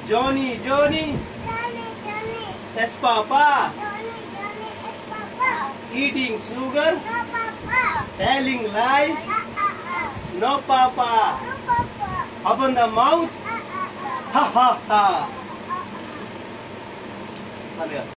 Johnny, Johnny. Johnny, Johnny. Yes, Papa. Johnny, Johnny. Yes, Papa. Eating sugar. No, Papa. Telling lie. No, No, Papa. Papa. Open the mouth. Ha ha ha.